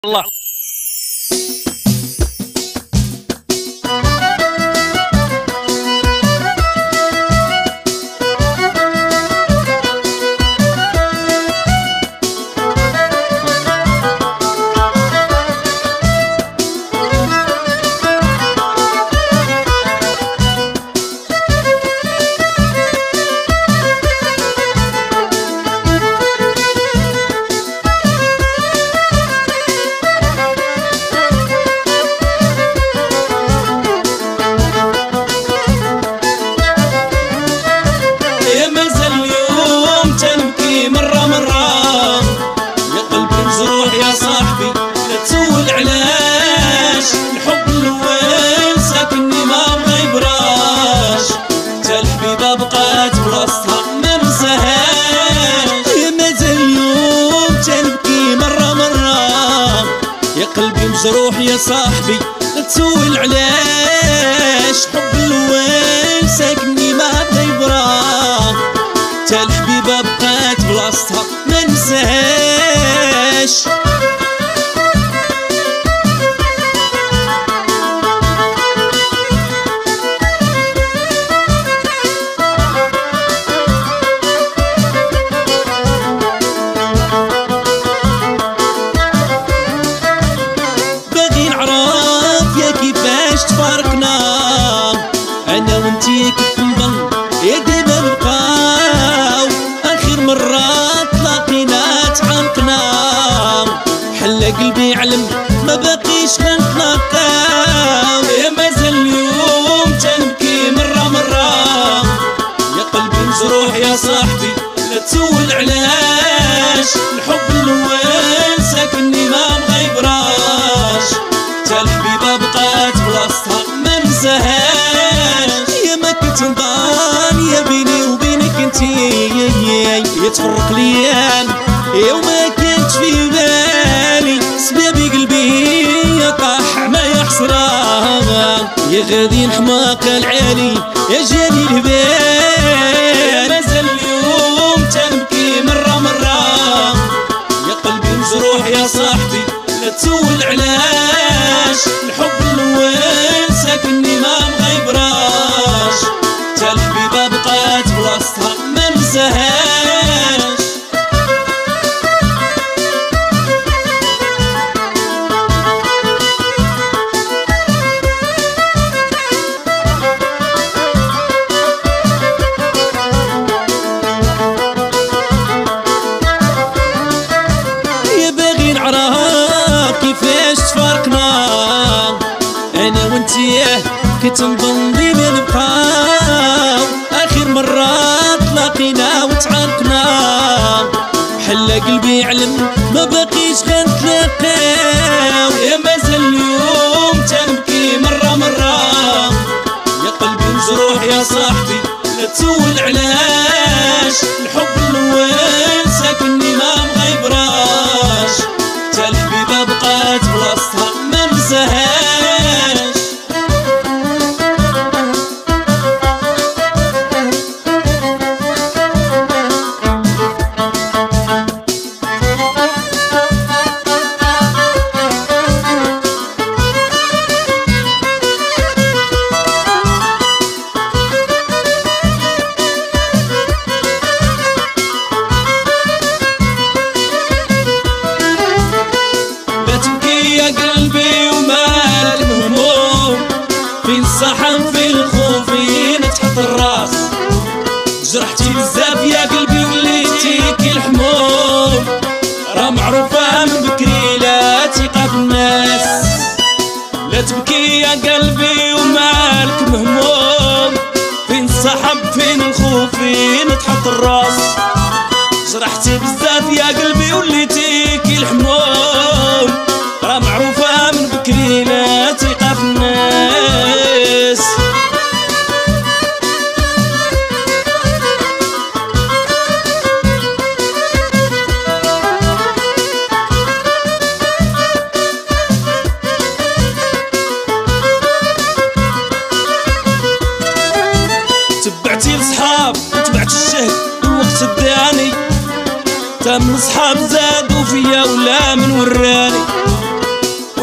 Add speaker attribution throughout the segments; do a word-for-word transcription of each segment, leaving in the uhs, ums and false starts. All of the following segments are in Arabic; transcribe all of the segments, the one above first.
Speaker 1: الله.
Speaker 2: يا صاحبي لا تسول علاش الحب الاول ساكنني ما بغى يبراش، تا الحبيبه بقات بلاصتها ما نساهاش. يا مازال اليوم تنبكي مره مره، يا قلبي مجروح يا صاحبي لا تسول علاش الحب الاول ساكنني ما بغى يبراش، تا الحبيبه بقات بلاصتها ما نساهاش. تفارقنا انا وانتي كيف نظن يا ديما نبقاو، اخر مرة تلاقينا تعانقنا، حلا قلبي علم ما باقيش غنتلاقاو. يا مازال اليوم تنبكي مرة مرة، يا قلبي مجروح يا صاحبي لا تسول علاش الحب الاول ساكنني ما بغى يبراش، تا الحبيبه بقات بلاصتها ما نساهاش. يا ما كنت نضان يا بيني وبينك انتي يتفرق ليام، يا وما كنتش في بالي سبابي قلبي يا طاح ما يحسران، يا غادي الحماق العالي يا جاني الهبال. يا مازال اليوم تنبكي مرة مرة، يا قلبي مجروح يا صاحبي لا تسول علاش الحب الاول ساكنني ما بغى يبراش، تا الحبيبه بقات بلاصتها ما نساهاش. يا باغي نعرف كيفاش تفارقنا انا وانتي كنت نظن ديما نبقاو، اخر مرة تلاقينا وتعانقنا، حلا قلبي علم ما باقيش غنتلاقاو. يا مازال اليوم تنبكي مرة مرة، يا قلبي مجروح يا صاحبي لا تسول علاش الحب الاول ساكنني ما بغى يبراش، تا الحبيبه بقات بلاصتها ما نساهاش. قلبي ومالك مهموم فين الصحن فين الخوف فين تحط الراس، جرحتي بزاف يا قلبي وليتي كي الحموم، راه معروفة من بكري لا تيقى في الناس. لا تبكي يا قلبي ومالك مهموم فين الصحب فين الخوف فين تحط الراس، جرحتي بزاف يا قلبي وليتي كي الحموم، راه معروفة من بكري لا تيقى في الناس. تبعتي لصحاب وتبعت الشهد والوقت اداني، تا من صحاب زادوا فيا ولا من وراني،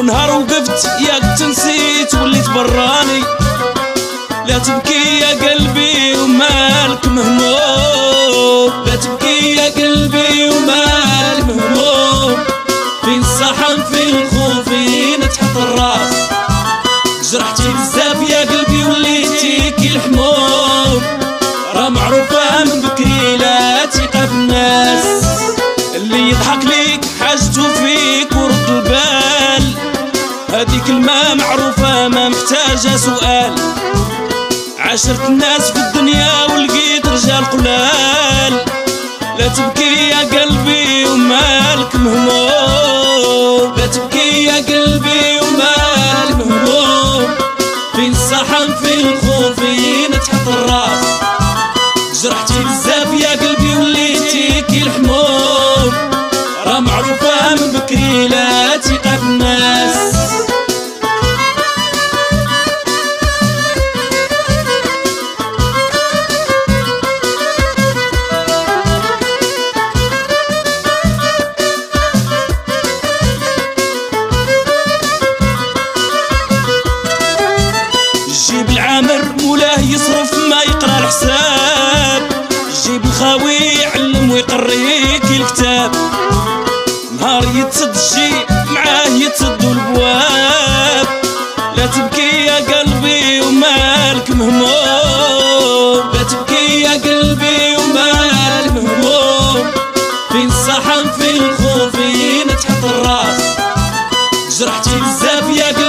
Speaker 2: ونهار وقفت ياك تنسيت وليت براني. لا تبكي يا قلبي ومالك مهموم، لا تبكي يا قلبي ومالك مهموم. فين الصحن فين الخوف فين تحط الراس، جرحتي بزاف يا قلبي وليتي كي الحموم. راه معروفة من بكري لا تيقى في الناس، اللي يضحك ليك حاجته فيك ورد البال. هذه كلمة معروفة ما محتاجة سؤال. عاشرت الناس في الدنيا ولقيت رجال قلال. لا تبكي يا قلبي ومالك مهموم، لا تبكي يا قلبي ومالك مهموم. فين الصحن فين الخوف فين تحط الراس، جرحتي بزاف يا قلبي وليتي كي الحموم. راه معروفة من بكري لا تيقى في الناس. جيب العامر مولاه يصرف ما يقرا الحساب، جيب الخاوي يعلم ويقريك الكتاب. نهار يتسد الشي معاه يتسدوا البواب. لا تبكي يا قلبي ومالك مهموم، لا تبكي يا قلبي ومالك مهموم. فين الصحن فين الخوف فين تحط الراس، جرحتي بزاف يا قلبي